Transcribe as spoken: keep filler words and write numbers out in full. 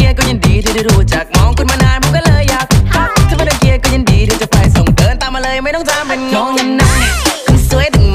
ยร์ก็ยินดีที่ได้รู้จักมองคุณมานานผมก็เลยอยากทักถ้าไม่ได้เกียร์ก็ยินดีที่จะไปส่งเดินตามมาเลยไม่ต้องถามเป็นงงยังไง